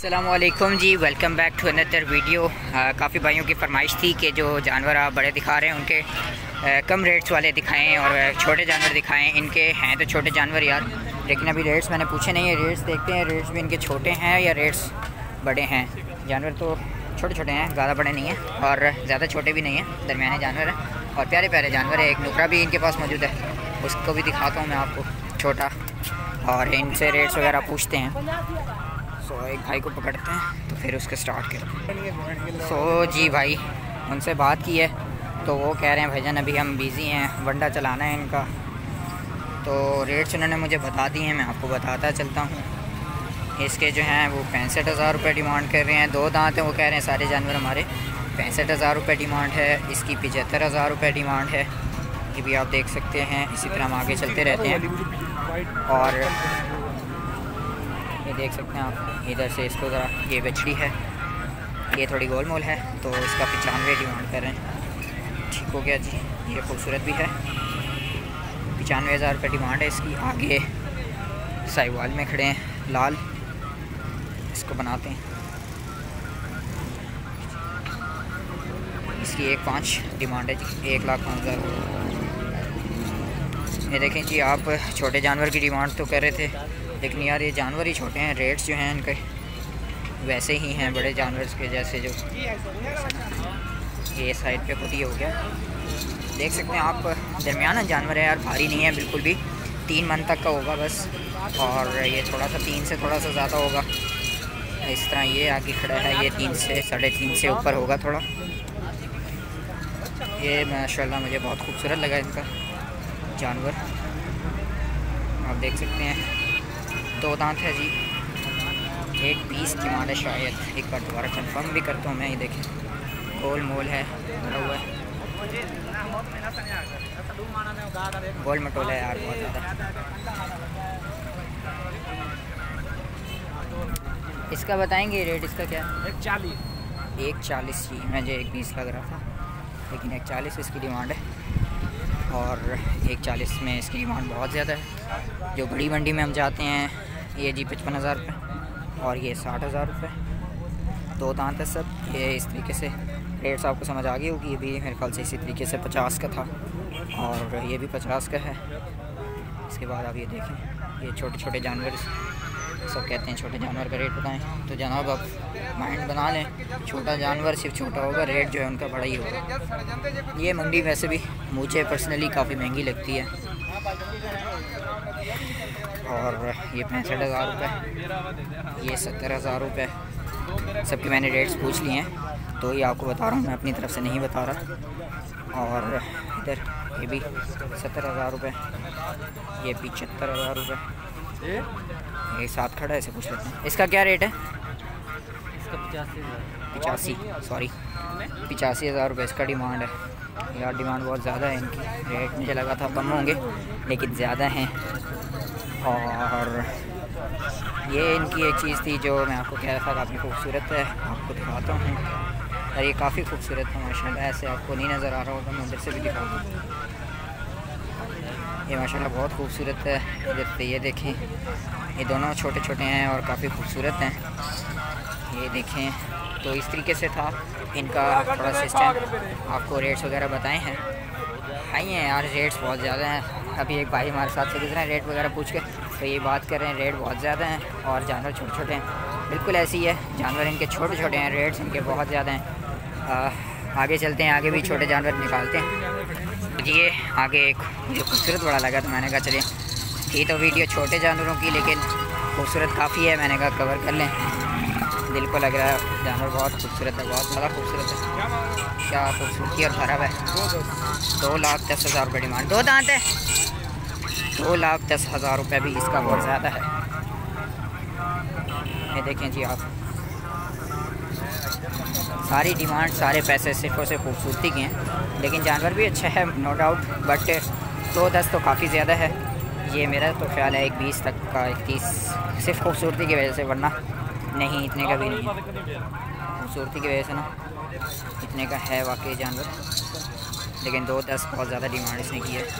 अस्सलामुअलैकुम जी, welcome back to another video. काफ़ी भाइयों की फरमाइश थी कि जो जानवर आप बड़े दिखा रहे हैं उनके कम रेट्स वाले दिखाएं और छोटे जानवर दिखाएं। इनके हैं तो छोटे जानवर यार, लेकिन अभी रेट्स मैंने पूछे नहीं है। रेट्स देखते हैं, रेट्स भी इनके छोटे हैं या रेट्स बड़े हैं। जानवर तो छोटे छोटे हैं, ज़्यादा बड़े नहीं हैं और ज़्यादा छोटे भी नहीं हैं, दरमियाने जानवर हैं और प्यारे प्यारे जानवर है। एक नुकरा भी इनके पास मौजूद है, उसको भी दिखाता हूँ मैं आपको, छोटा। और इनसे रेट्स वगैरह पूछते हैं। एक भाई को पकड़ते हैं तो फिर उसके स्टार्ट करते हैं। जी भाई, उनसे बात की है तो वो कह रहे हैं भाईजान अभी हम बिज़ी हैं, वंडा चलाना है इनका। तो रेट्स उन्होंने मुझे बता दिए हैं, मैं आपको बताता चलता हूँ। इसके जो हैं वो 65,000 रुपये डिमांड कर रहे हैं। 2 दांत हैं, वो कह रहे हैं सारे जानवर हमारे। 65,000 रुपये डिमांड है। इसकी 75,000 रुपये डिमांड है। ये भी आप देख सकते हैं। इसी तरह हम आगे चलते रहते हैं और ये देख सकते हैं आप इधर से इसको ज़रा, ये बछड़ी है, ये थोड़ी गोल मोल है तो इसका 95 डिमांड कर रहे हैं। ठीक हो गया जी, ये खूबसूरत भी है। 95,000 रुपये डिमांड है इसकी। आगे साहिवाल में खड़े हैं, लाल, इसको बनाते हैं। इसकी 1.5 डिमांड है जी, 1,05,000। ये देखें जी, आप छोटे जानवर की डिमांड तो कर रहे थे, लेकिन यार ये जानवर ही छोटे हैं। रेट्स जो हैं इनके वैसे ही हैं बड़े जानवर के जैसे। जो ये साइड पे खुद ही हो गया, देख सकते हैं आप। दरमियाना जानवर है यार, भारी नहीं है बिल्कुल भी। 3 मन तक का होगा बस, और ये थोड़ा सा 3 से थोड़ा सा ज़्यादा होगा। इस तरह ये आगे खड़ा है, ये 3 से 3.5 से ऊपर होगा थोड़ा। ये माशाल्लाह मुझे बहुत खूबसूरत लगा इनका जानवर, आप देख सकते हैं। 2 दांत है जी, 1.20 डिमांड है शायद। एक बार दोबारा कंफर्म भी करता हूँ मैं। ये देखें, गोल मोल है, भरा हुआ है, गोल मटोल है यार बहुत ज़्यादा। इसका बताएंगे रेट, इसका क्या है? 1.40 जी, मुझे 1.20 लग रहा था, लेकिन 1.40 इसकी डिमांड है। और 1.40 में इसकी डिमांड बहुत ज़्यादा है। जो बड़ी मंडी में हम जाते हैं, ये जी 55,000 रुपये और ये 60,000 रुपये। 2 दांत है सब। ये इस तरीके से रेट्स आपको समझ आ गई होगी। ये भी मेरे ख्याल से इसी तरीके से 50 का था और ये भी 50 का है। इसके बाद आप ये देखें, ये छोटे छोटे जानवर, सब कहते हैं छोटे जानवर का रेट बताएं, तो जनाब आप माइंड बना लें, छोटा जानवर सिर्फ छोटा होगा, रेट जो है उनका बड़ा ही होगा। ये मंडी वैसे भी मुझे पर्सनली काफ़ी महंगी लगती है। और ये 65,000 रुपये, ये 70,000 रुपये। सबके मैंने रेट्स पूछ लिए हैं, तो ये आपको बता रहा हूँ, मैं अपनी तरफ से नहीं बता रहा। और इधर ये भी 70,000 रुपये, ये 75,000 रुपये। एक साथ खड़ा है, इसे पूछ लेते हैं इसका क्या रेट है। इसका 85,000 रुपये इसका डिमांड है। यार डिमांड बहुत ज़्यादा है इनकी। रेट मुझे लगा था कम होंगे, लेकिन ज़्यादा हैं। और ये इनकी एक चीज़ थी जो मैं आपको कह रहा था, काफ़ी खूबसूरत है, आपको दिखाता हूँ। और ये काफ़ी खूबसूरत है माशाल्लाह, ऐसे आपको नहीं नज़र आ रहा होगा, मैं उधर से भी दिखाऊँ। ये माशाल्लाह बहुत खूबसूरत है। इधर पे ये देखें, ये दोनों छोटे छोटे हैं और काफ़ी खूबसूरत हैं। ये देखें, तो इस तरीके से था इनका थोड़ा सिस्टम। आपको रेट्स वगैरह बताए हैं, आई हैं यार, रेट्स बहुत ज़्यादा हैं। अभी एक भाई हमारे साथ से गुजरे हैं, रेट वगैरह पूछ के, तो ये बात कर रहे हैं रेट बहुत ज़्यादा हैं और जानवर छोटे छोटे हैं। बिल्कुल ऐसी ही है, जानवर इनके छोटे छोटे हैं, रेट्स इनके बहुत ज़्यादा हैं। आगे चलते हैं, आगे भी छोटे जानवर निकालते हैं। ये आगे एक मुझे खूबसूरत बड़ा लगा, तो मैंने कहा चलिए, थी तो वीडियो छोटे जानवरों की, लेकिन खूबसूरत काफ़ी है, मैंने कहा कवर कर लें। दिल को लग रहा है जानवर बहुत खूबसूरत है, बहुत ज़्यादा खूबसूरत है। क्या खूबसूरती और भरा है। 2,10,000 रुपये डिमांड। 2 दांत है, 2,10,000 रुपये भी इसका बहुत ज़्यादा है। ये देखें जी आप, सारी डिमांड, सारे पैसे सिर्फ और सिर्फ खूबसूरती के हैं, लेकिन जानवर भी अच्छा है नो डाउट, बट 2,10 तो काफ़ी ज़्यादा है। ये मेरा तो ख्याल है 1.20 तक का, 1.30 सिर्फ खूबसूरती की वजह से, वरना नहीं इतने का भी नहीं है। खूबसूरती की वजह से ना इतने का है वाकई जानवर, लेकिन 2,10 बहुत ज़्यादा डिमांड इसने की है।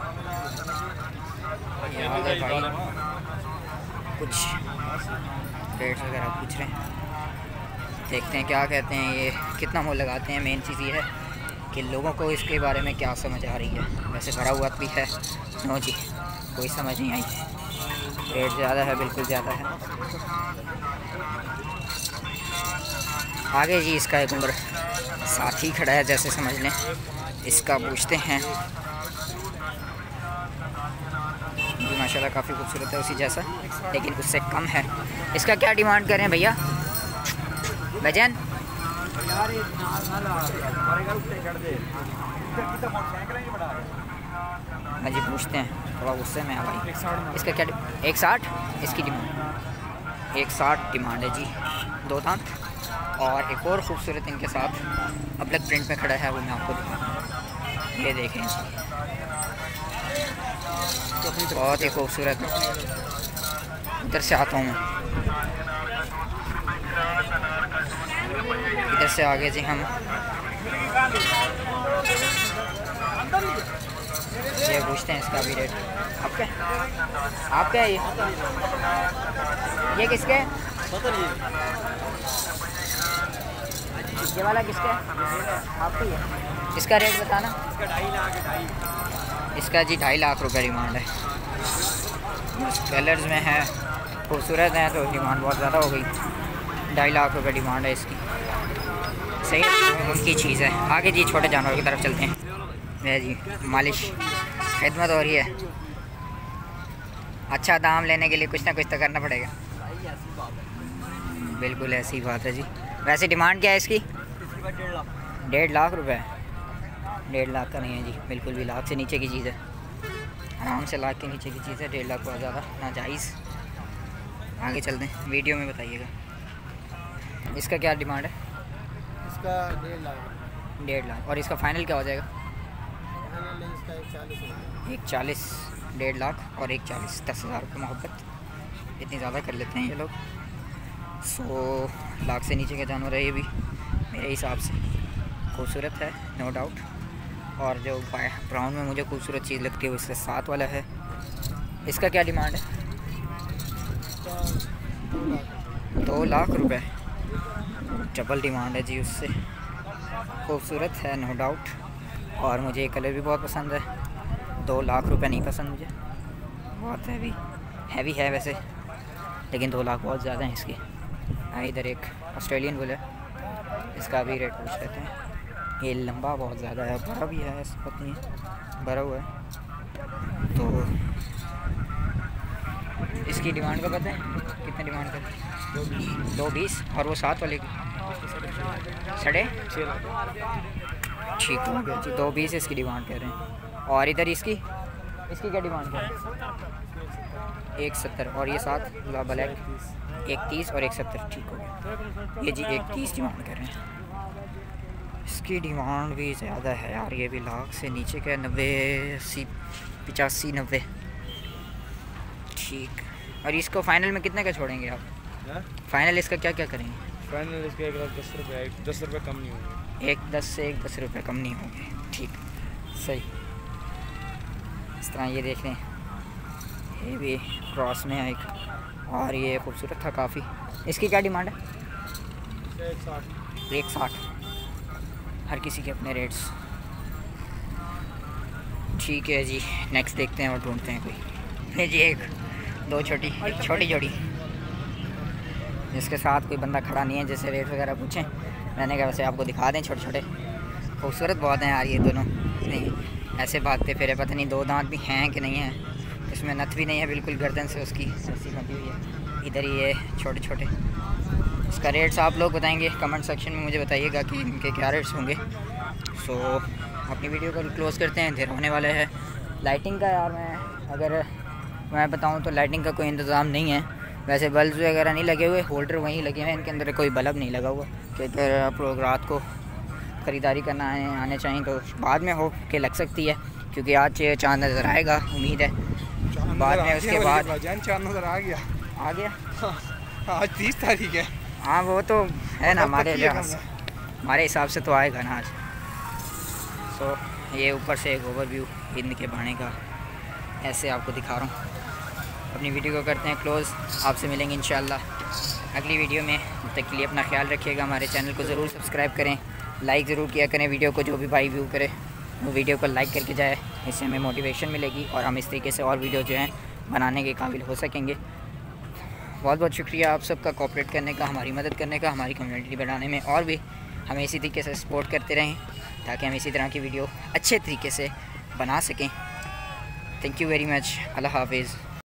भाई कुछ रेट्स वगैरह पूछ रहे हैं, देखते हैं क्या कहते हैं, ये कितना मोल लगाते हैं। मेन चीज़ ये है कि लोगों को इसके बारे में क्या समझ आ रही है। वैसे भरा हुआ भी है, नो जी कोई समझ नहीं आई। रेट ज़्यादा है, बिल्कुल ज़्यादा है। आगे जी इसका एक उम्र साथी खड़ा है जैसे समझ लें, इसका पूछते हैं जी। माशाल्लाह काफ़ी खूबसूरत है उसी जैसा, लेकिन उससे कम है। इसका क्या डिमांड करें भैया भजन? हाँ जी पूछते हैं, थोड़ा गुस्से में आ भाई। इसका क्या 160 इसकी डिमांड, 160 डिमांड है जी। 2 दांत और एक और ख़ूबसूरत इनके साथ अब्लक प्रिंट में खड़ा है, वो मैं आपको दिखाऊँ। ये देखें बहुत ही खूबसूरत। इधर से आता हूँ मैं, इधर से आगे जी हम ये पूछते हैं इसका भी रेट। आपका ये किसके? ये वाला किसका है? आपका ही। इसका रेट बताना। इसका जी 2.5 लाख रुपए डिमांड है। कलर्स में है, खूबसूरत है तो डिमांड बहुत ज़्यादा हो गई। 2.5 लाख रुपए डिमांड है इसकी। सही उनकी चीज़ है। आगे जी छोटे जानवर की तरफ चलते हैं। है जी मालिश खिदमत हो रही है। अच्छा दाम लेने के लिए कुछ ना कुछ तो करना पड़ेगा। बिल्कुल ऐसी बात है जी। वैसे डिमांड क्या है इसकी? 1.5 लाख रुपए। 1.5 लाख का नहीं है जी, बिल्कुल भी। लाख से नीचे की चीज़ है, आराम से लाख के नीचे की चीज़ है। 1.5 लाख बहुत ज़्यादा नाजायज़। आगे चलते हैं, वीडियो में बताइएगा। इसका क्या डिमांड है? इसका 1.5 लाख। 1.5 लाख। और इसका फाइनल क्या हो जाएगा? इसका 140। 140। 1.5 लाख और 140, 10,000 रुपये मोहब्बत। इतनी ज़्यादा कर लेते हैं ये लोग। 100 लाख से नीचे का जानवर है ये भी मेरे हिसाब से। खूबसूरत है नो डाउट। और जो ब्राउन में मुझे खूबसूरत चीज़ लगती है वो इसके साथ वाला है। इसका क्या डिमांड है? 2 लाख रुपए। डबल डिमांड है जी उससे। खूबसूरत है नो डाउट, और मुझे ये कलर भी बहुत पसंद है। 2 लाख रुपए नहीं पसंद मुझे, बहुत हैवी है वैसे, लेकिन 2 लाख बहुत ज़्यादा हैं इसके। इधर एक ऑस्ट्रेलियन बुल है, इसका भी रेट पूछ लेते हैं। ये लंबा बहुत ज़्यादा है, बड़ा भी है, ऐसा पता नहीं है, भरा हुआ है। तो इसकी डिमांड का पता है कितने डिमांड कर? 220। और वो साथ वाले की 6.5 लाख। ठीक हो गया जी। 220 इसकी डिमांड कर रहे हैं। और इधर इसकी क्या डिमांड कर रहे हैं? 170। और ये साथ ब्लैक 130 और 170। ठीक हो गया ये जी। 130 डिमांड कर रहे हैं। इसकी डिमांड भी ज़्यादा है यार, ये भी लाख से नीचे का 90, 80, 85, 90। ठीक। और इसको फाइनल में कितने का छोड़ेंगे आप? फाइनल इसका क्या करेंगे? फाइनल इसके 1,10 रुपये, 10 रुपये कम नहीं होंगे। 1,10 से 1,10 रुपये कम नहीं होंगे। ठीक सही। इस तरह ये देख लें, ये भी क्रॉस में है एक, और ये खूबसूरत था काफ़ी। इसकी क्या डिमांड है? 160। हर किसी के अपने रेट्स। ठीक है जी, नेक्स्ट देखते हैं और ढूंढते हैं कोई। जी एक छोटी जोड़ी जिसके साथ कोई बंदा खड़ा नहीं है, जैसे रेट वगैरह पूछें। मैंने कहा वैसे आपको दिखा दें, छोटे खूबसूरत बहुत हैं यार ये दोनों। नहीं ऐसे भागते फिरे, पता नहीं 2 दांत भी हैं कि नहीं हैं। इसमें नथ भी नहीं है, बिल्कुल गर्दन से उसकी रस्सी बंधी हुई है। इधर ही ये छोटे। इसका रेट्स आप लोग बताएंगे कमेंट सेक्शन में, मुझे बताइएगा कि इनके क्या रेट्स होंगे। सो अपनी वीडियो को क्लोज़ करते हैं, देर होने वाले हैं। लाइटिंग का यार मैं बताऊं तो लाइटिंग का कोई इंतज़ाम नहीं है। वैसे बल्ब वगैरह नहीं लगे हुए, होल्डर वहीं लगे हैं, इनके अंदर कोई बल्ब नहीं लगा हुआ। कि अगर आप लोग रात को ख़रीदारी करना आने चाहिए तो बाद में हो के लग सकती है, क्योंकि आज चाँद नज़र आएगा, उम्मीद है। बाद में उसके बाद चाँद नज़र आ गया। आज 30 तारीख है। हाँ वो तो है ना, हमारे हिसाब से तो आएगा ना आज। सो ये ऊपर से एक ओवरव्यू हिंद के बाणे का ऐसे आपको दिखा रहा हूँ। अपनी वीडियो को करते हैं क्लोज़, आपसे मिलेंगे इंशाल्लाह। अगली वीडियो में। तब तक के लिए अपना ख्याल रखिएगा। हमारे चैनल को ज़रूर सब्सक्राइब करें, लाइक ज़रूर किया करें वीडियो को। जो भी भाई व्यू करे वो वीडियो को लाइक करके जाए, इससे हमें मोटिवेशन मिलेगी और हम इस तरीके से और वीडियो जो हैं बनाने के काबिल हो सकेंगे। बहुत बहुत शुक्रिया आप सबका कोऑपरेट करने का, हमारी मदद करने का, हमारी कम्युनिटी बढ़ाने में, और भी हमें इसी तरीके से सपोर्ट करते रहें ताकि हम इसी तरह की वीडियो अच्छे तरीके से बना सकें। Thank you very much. अल्लाह हाफिज़।